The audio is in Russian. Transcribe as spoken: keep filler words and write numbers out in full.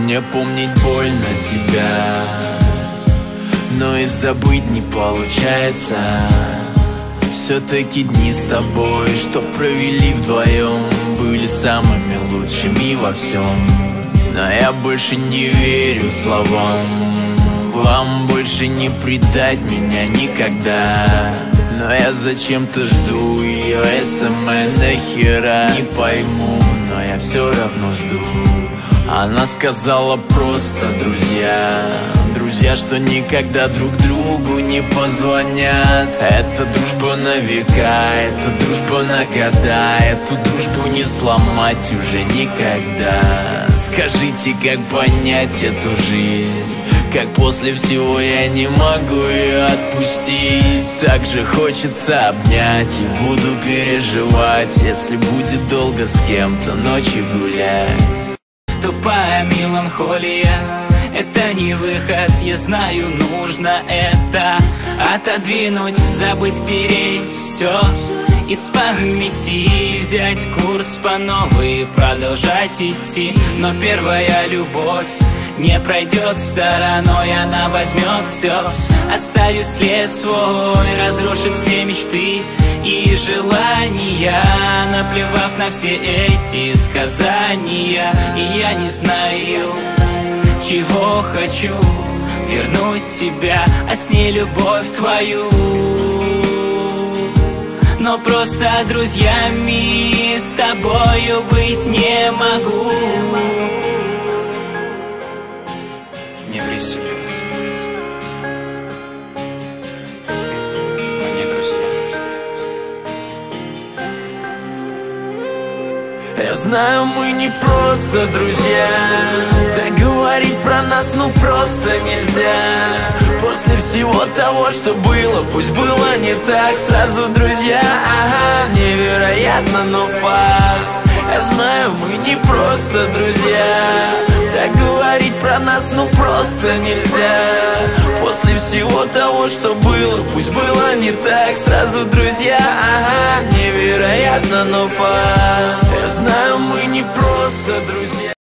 Мне помнить больно тебя, но и забыть не получается. Все-таки дни с тобой, что провели вдвоем, были самыми лучшими во всем. Но я больше не верю словам, вам больше не предать меня никогда. Но я зачем-то жду ее смс, нахера не пойму, но я все равно жду. Она сказала просто друзья, друзья, что никогда друг другу не позвонят. Это дружба на века, это дружба на года, эту дружбу не сломать уже никогда. Скажите, как понять эту жизнь, как после всего я не могу ее отпустить. Так же хочется обнять и буду переживать, если будет долго с кем-то ночью гулять. Тупая меланхолия, это не выход, я знаю, нужно это отодвинуть, забыть, стереть все из памяти, взять курс по новой, продолжать идти. Но первая любовь не пройдет стороной, она возьмет все, оставит след свой, разрушит все мечты и желания, наплевав на все эти сказания. И я не знаю, чего хочу, вернуть тебя, а с ней любовь твою. Но просто друзьями с тобою быть не могу. Не ври себе. Мы не друзья. Я знаю, мы не просто друзья, так говорить про нас ну просто нельзя. После всего того, что было, пусть было не так, сразу друзья, ага, невероятно, но факт. Я знаю, мы не просто друзья, так говорить про нас ну просто нельзя. После всего того, что было, пусть было не так, сразу друзья, ага, невероятно, но факт. Я знаю, мы не просто друзья.